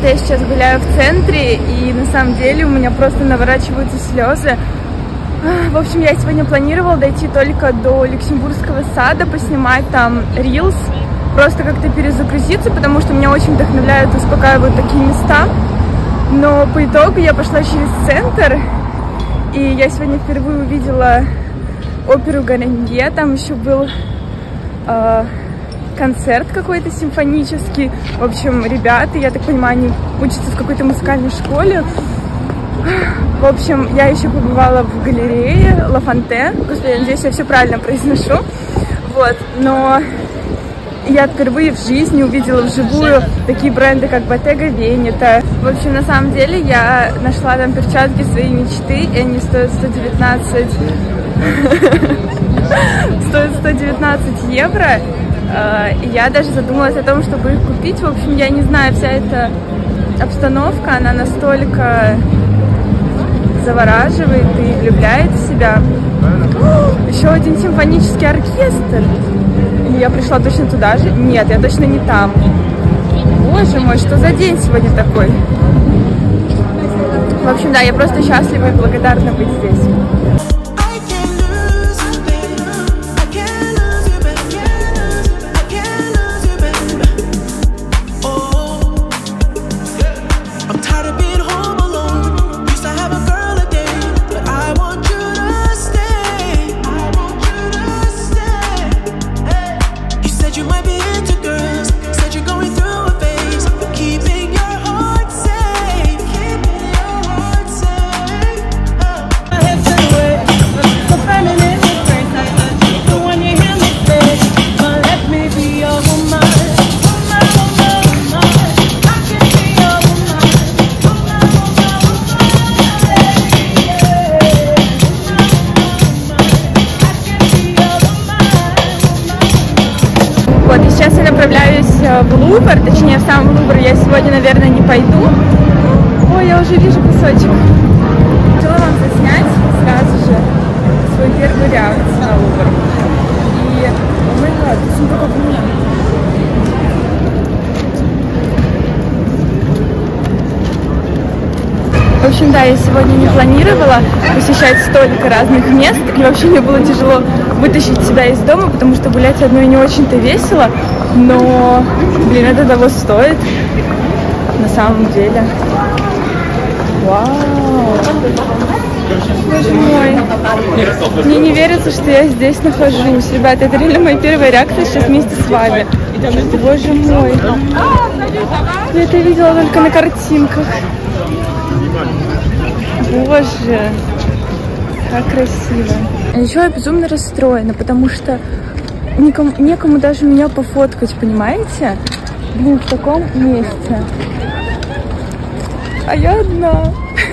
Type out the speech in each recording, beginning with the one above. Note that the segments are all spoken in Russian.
что я сейчас гуляю в центре, и на самом деле у меня просто наворачиваются слезы. В общем, я сегодня планировала дойти только до Люксембургского сада, поснимать там рилс, просто как-то перезагрузиться, потому что меня очень вдохновляют, успокаивают такие места. Но по итогу я пошла через центр, и я сегодня впервые увидела оперу Гарнье, там еще был концерт какой-то симфонический. В общем, ребята, я так понимаю, они учатся в какой-то музыкальной школе. В общем, я еще побывала в галерее Ла Фонтен. Господи, я надеюсь, я все правильно произношу. Вот, но я впервые в жизни увидела вживую такие бренды, как Bottega Veneta. В общем, на самом деле, я нашла там перчатки своей мечты, и они стоят 119 евро. И я даже задумалась о том, чтобы их купить. В общем, я не знаю, вся эта обстановка, она настолько завораживает и влюбляет в себя. Еще один симфонический оркестр. И я пришла точно туда же? Нет, я точно не там. Боже мой, что за день сегодня такой? В общем, да, я просто счастлива и благодарна быть здесь. Сейчас я направляюсь в Лувр, точнее, в сам Лувр я сегодня, наверное, не пойду. Ой, я уже вижу кусочек. Хотела вам заснять сразу же свою первую реакцию на Лувр. И, о май гад, очень только в меня. В общем, да, я сегодня не планировала посещать столько разных мест, и вообще мне было тяжело вытащить себя из дома, потому что гулять одной не очень-то весело, но, блин, это того стоит, на самом деле. Вау! Боже мой! Мне не верится, что я здесь нахожусь. Ребята, это реально моя первая реакция сейчас вместе с вами. Боже мой! Я это видела только на картинках. Боже, как красиво. А еще я безумно расстроена, потому что некому даже меня пофоткать, понимаете? Блин, в таком месте. А я одна.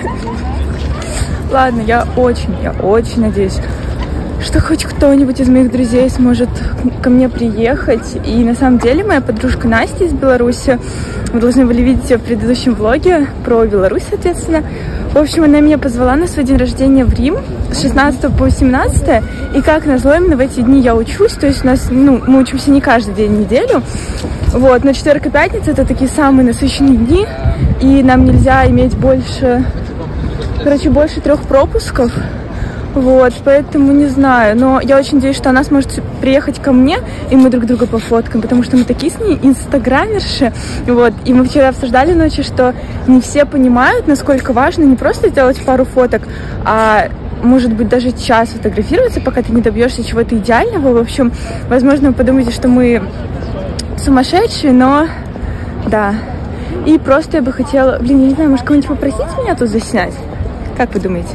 Ладно, я очень надеюсь, что хоть кто-нибудь из моих друзей сможет ко мне приехать. И на самом деле моя подружка Настя из Беларуси, вы должны были видеть ее в предыдущем влоге про Беларусь, соответственно. В общем, она меня позвала на свой день рождения в Рим с 16 по 18. И как назло, именно в эти дни я учусь. То есть у нас, мы учимся не каждый день в неделю. Вот, но четверг и пятница — это такие самые насыщенные дни. И нам нельзя иметь больше 3 пропусков. Вот, поэтому не знаю, но я очень надеюсь, что она сможет приехать ко мне, и мы друг друга пофоткаем, потому что мы такие с ней инстаграмерши, вот, и мы вчера обсуждали ночью, что не все понимают, насколько важно не просто сделать пару фоток, а может быть даже час фотографироваться, пока ты не добьешься чего-то идеального. В общем, возможно, вы подумаете, что мы сумасшедшие, но да. И просто я бы хотела, блин, я не знаю, может кого-нибудь попросить меня тут заснять? Как вы думаете?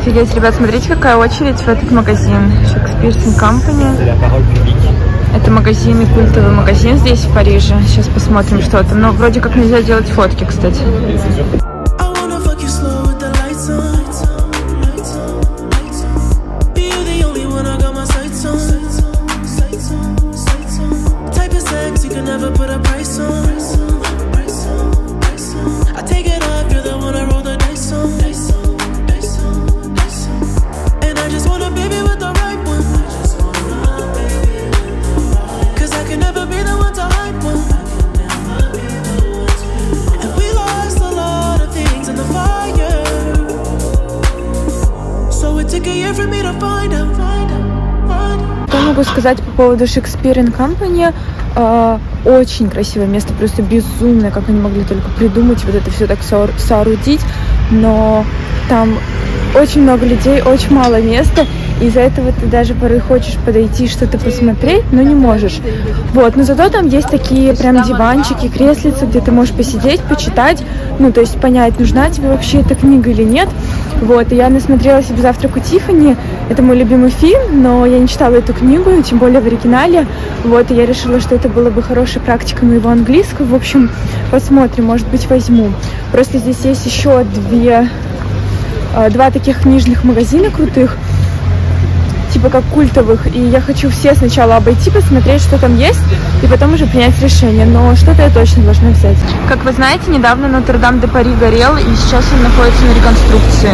Офигеть, ребят, смотрите, какая очередь в этот магазин. Shakespeare Company. Это магазин и культовый магазин здесь, в Париже. Сейчас посмотрим, что там. Но вроде как нельзя делать фотки, кстати. Что могу сказать по поводу Shakespeare Company? Очень красивое место, просто безумное, как они могли только придумать вот это все так соорудить, но там очень много людей, очень мало места, и из-за этого ты даже порой хочешь подойти, что-то посмотреть, но не можешь. Вот, но зато там есть такие прям диванчики, креслицы, где ты можешь посидеть, почитать, ну, то есть понять, нужна тебе вообще эта книга или нет. Вот, и я насмотрела себе «Завтрак у Тиффани». Это мой любимый фильм, но я не читала эту книгу, тем более в оригинале. Вот, и я решила, что это было бы хорошей практикой моего английского. В общем, посмотрим, может быть, возьму. Просто здесь есть еще два таких книжных магазина крутых, типа как культовых. И я хочу все сначала обойти, посмотреть, что там есть, и потом уже принять решение. Но что-то я точно должна взять. Как вы знаете, недавно Нотр-Дам-де-Пари горел, и сейчас он находится на реконструкции.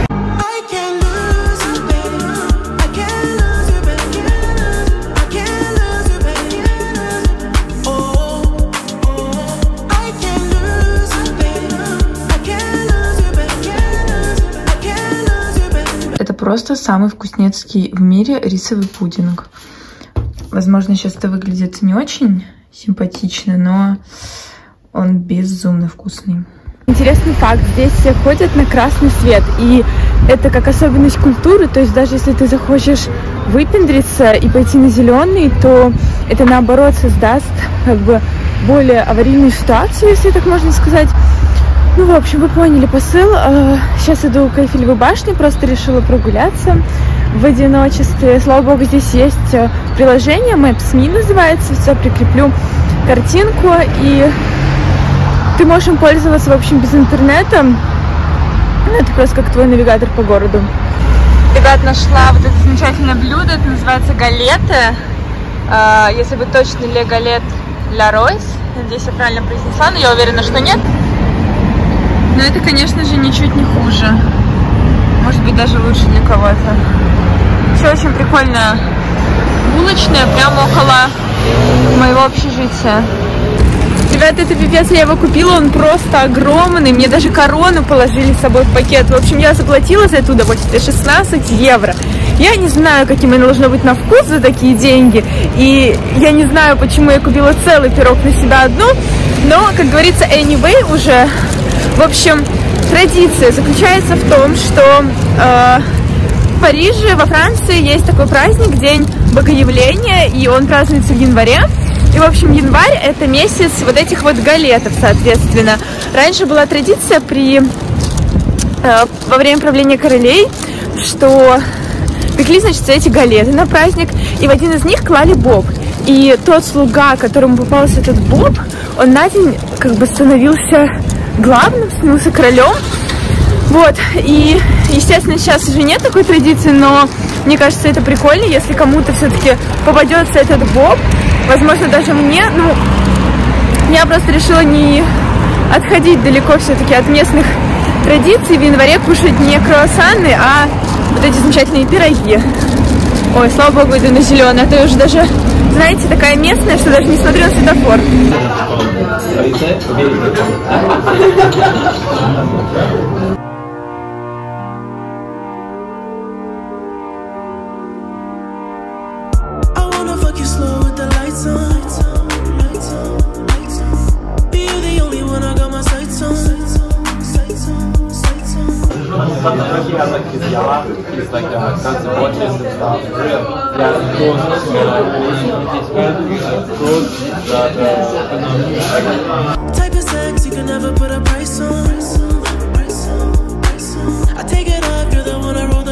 Это просто самый вкуснецкий в мире рисовый пудинг. Возможно, сейчас это выглядит не очень симпатично, но он безумно вкусный. Интересный факт. Здесь все ходят на красный свет. И это как особенность культуры. То есть даже если ты захочешь выпендриться и пойти на зеленый, то это наоборот создаст как бы более аварийную ситуацию, если так можно сказать. Ну, в общем, вы поняли посыл. Сейчас иду к Эйфелевой башне, просто решила прогуляться в одиночестве. Слава богу, здесь есть приложение, Maps.me называется, все, прикреплю картинку, и ты можешь им пользоваться, в общем, без интернета. Ну, это просто как твой навигатор по городу. Ребят, нашла вот это замечательное блюдо, это называется галеты. Если быть точно, ле галет ля Ройс. Надеюсь, я правильно произнесла, но я уверена, что нет. Но это, конечно же, ничуть не хуже. Может быть, даже лучше для кого-то. Все очень прикольно. Булочная прямо около моего общежития. Ребята, это пипец, я его купила, он просто огромный. Мне даже корону положили с собой в пакет. В общем, я заплатила за это удовольствие 16 евро. Я не знаю, каким оно должно быть на вкус за такие деньги. И я не знаю, почему я купила целый пирог на себя одну. Но, как говорится, anyway уже... В общем, традиция заключается в том, что в Париже, во Франции, есть такой праздник, День Богоявления, и он празднуется в январе. И, в общем, январь – это месяц вот этих вот галетов, соответственно. Раньше была традиция во время правления королей, что пекли, значит, эти галеты на праздник, и в один из них клали боб. И тот слуга, которому попался этот боб, он на день как бы становился главным, становился королем. Вот, и, естественно, сейчас уже нет такой традиции, но мне кажется, это прикольно, если кому-то все-таки попадется этот боб, возможно, даже мне, ну, я просто решила не отходить далеко все-таки от местных традиций, в январе кушать не круассаны, а вот эти замечательные пироги. Ой, слава богу, иду на зеленый, а то я уже даже, знаете, такая местная, что даже не смотрю на светофор. Type of sex you can never put a price on. I take it off, you're the one I roll the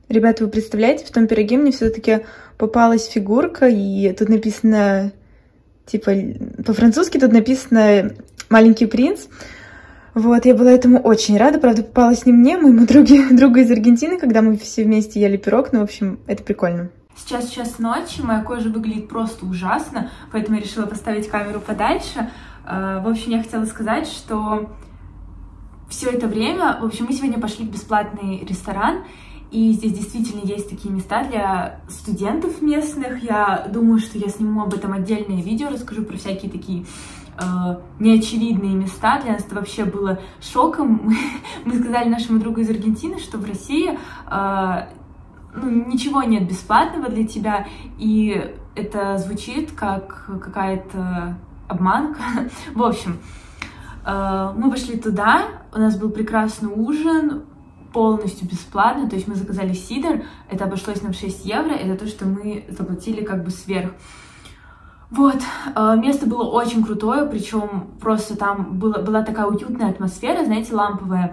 Ребята, вы представляете, в том пироге мне все-таки попалась фигурка, и тут написано, типа, по-французски тут написано «Маленький принц». Вот, я была этому очень рада, правда, попалась не мне, моему другу из Аргентины, когда мы все вместе ели пирог, ну, в общем, это прикольно. Сейчас час ночи, моя кожа выглядит просто ужасно, поэтому я решила поставить камеру подальше. В общем, я хотела сказать, что все это время, в общем, мы сегодня пошли в бесплатный ресторан, и здесь действительно есть такие места для студентов местных. Я думаю, что я сниму об этом отдельное видео, расскажу про всякие такие неочевидные места. Для нас это вообще было шоком. Мы сказали нашему другу из Аргентины, что в России ничего нет бесплатного для тебя, и это звучит как какая-то обманка. В общем, мы пошли туда, у нас был прекрасный ужин, полностью бесплатно, то есть мы заказали сидр, это обошлось нам 6 евро, это то, что мы заплатили как бы сверх. Вот, место было очень крутое, причем просто там была такая уютная атмосфера, знаете, ламповая.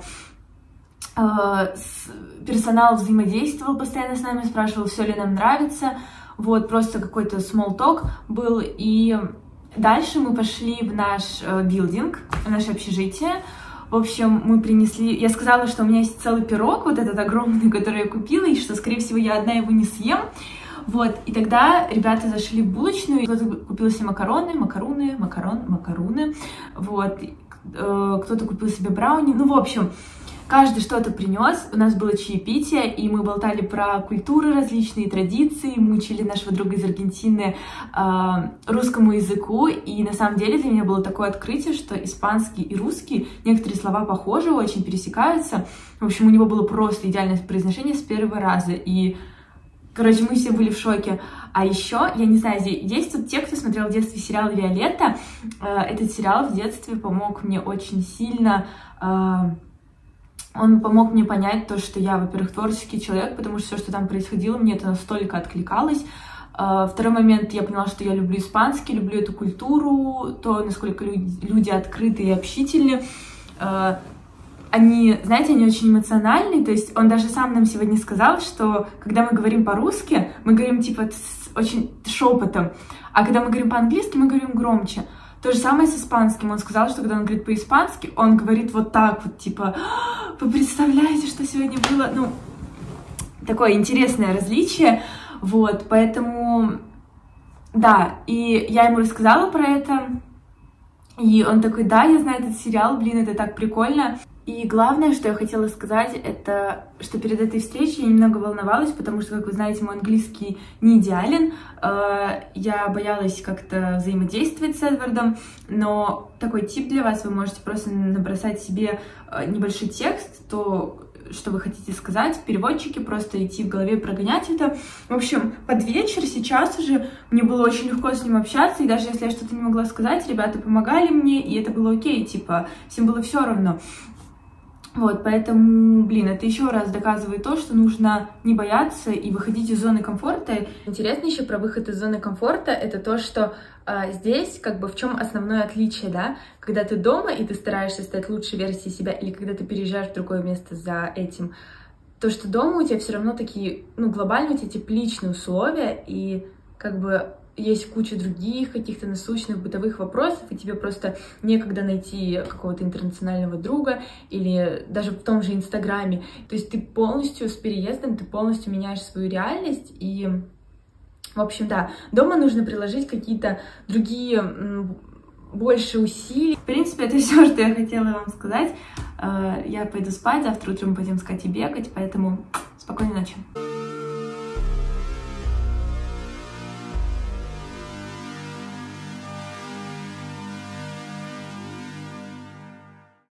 Персонал взаимодействовал постоянно с нами, спрашивал, все ли нам нравится, вот, просто какой-то small talk был, и дальше мы пошли в наш билдинг, в наше общежитие. В общем, мы принесли... Я сказала, что у меня есть целый пирог, вот этот огромный, который я купила, и что, скорее всего, я одна его не съем. Вот, и тогда ребята зашли в булочную, кто-то купил себе макароны, вот, кто-то купил себе брауни, ну, в общем, каждый что-то принес, у нас было чаепитие, и мы болтали про культуры различные, традиции, мы учили нашего друга из Аргентины русскому языку, и на самом деле для меня было такое открытие, что испанский и русский, некоторые слова похожи, очень пересекаются, в общем, у него было просто идеальное произношение с первого раза, и, короче, мы все были в шоке. А еще, я не знаю, есть тут те, кто смотрел в детстве сериал «Виолетта», этот сериал в детстве помог мне очень сильно. Он помог мне понять то, что я, во-первых, творческий человек, потому что все, что там происходило, мне это настолько откликалось. Второй момент, я поняла, что я люблю испанский, люблю эту культуру, то, насколько люди открыты и общительны. Они, знаете, они очень эмоциональны, то есть он даже сам нам сегодня сказал, что когда мы говорим по-русски, мы говорим типа очень шепотом, а когда мы говорим по-английски, мы говорим громче. То же самое с испанским. Он сказал, что когда он говорит по-испански, он говорит вот так вот, типа, вы представляете, что сегодня было? Ну, такое интересное различие. Вот, поэтому, да, и я ему рассказала про это, и он такой, да, я знаю этот сериал, блин, это так прикольно. И главное, что я хотела сказать, это, что перед этой встречей я немного волновалась, потому что, как вы знаете, мой английский не идеален. Я боялась как-то взаимодействовать с Эдвардом, но такой тип для вас: вы можете просто набросать себе небольшой текст, то, что вы хотите сказать, в переводчике, просто идти в голове, прогонять это. В общем, под вечер, сейчас уже, мне было очень легко с ним общаться, и даже если я что-то не могла сказать, ребята помогали мне, и это было окей, типа, всем было все равно. Вот, поэтому, блин, это еще раз доказывает то, что нужно не бояться и выходить из зоны комфорта. Интересно еще про выход из зоны комфорта, это то, что здесь, как бы, в чем основное отличие, да? Когда ты дома и ты стараешься стать лучшей версией себя, или когда ты переезжаешь в другое место за этим, то, что дома у тебя все равно такие, ну, глобально у тебя тепличные условия, и, как бы, есть куча других каких-то насущных бытовых вопросов, и тебе просто некогда найти какого-то интернационального друга или даже в том же Инстаграме. То есть ты полностью с переездом, ты полностью меняешь свою реальность, и, в общем, да, дома нужно приложить какие-то другие больше усилий. В принципе, это все, что я хотела вам сказать. Я пойду спать, завтра утром пойдем скать и бегать, поэтому спокойной ночи.